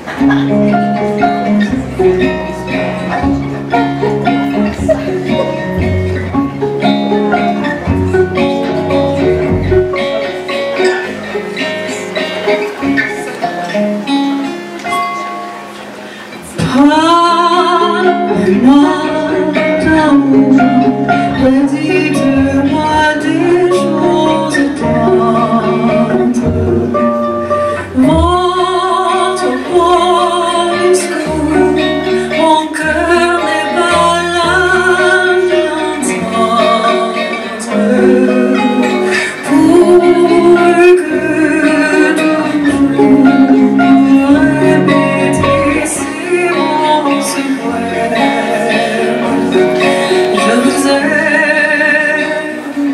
Parle-moi d'amour, redites-moi des choses tendres. Votre beau discours, mon cœur n'est pas là de l'entendre. Pour que toujours répéter ces mots suprêmes, je vous aime.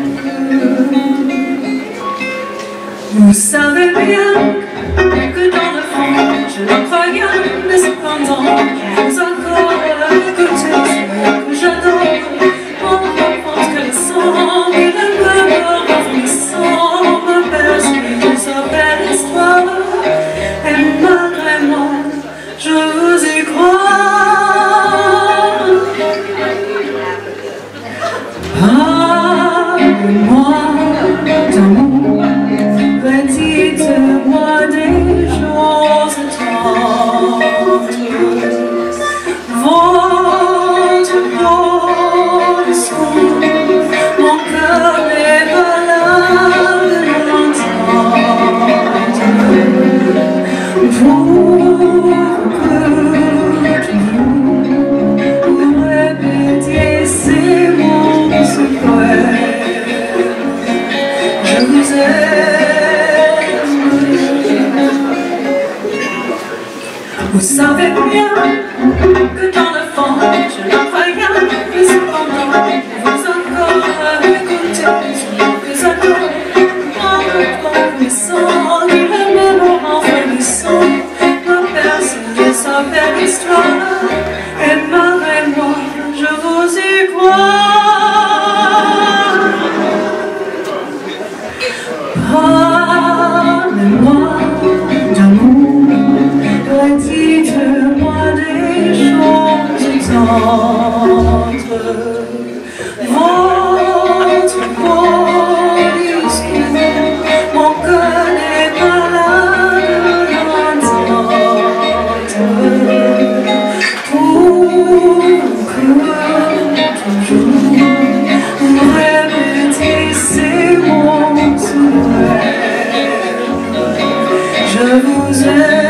Vous savez bien que dans le fond, je n'en crois rien, mais cependant, je vous accorde écouter que j'adore. On comprend que le sang et le beurre envahissant me berce de sa belle histoire. Et malgré moi, je vous y crois. Parlez-moi d'amour, redites-moi des choses tendres. Votre beau discours, mon cœur n'est pas là de l'entendre. Pour que toujours vous répétiez ces mots suprêmes, je vous aime. Vous savez bien que dans le fond, je n'en crois rien, mais cependant, je vous encore écouter ce que j'adore. En reconnaissant que le mémoire en frémissant me berce de sa belle histoire. Et malgré moi, je vous y crois. Parlez-moi d'amour, redites-moi des choses tendres. Votre beau discours, mon cœur n'est pas là de l'entendre. Pour que toujours vous répétiez ces mots suprêmes, je vous aime.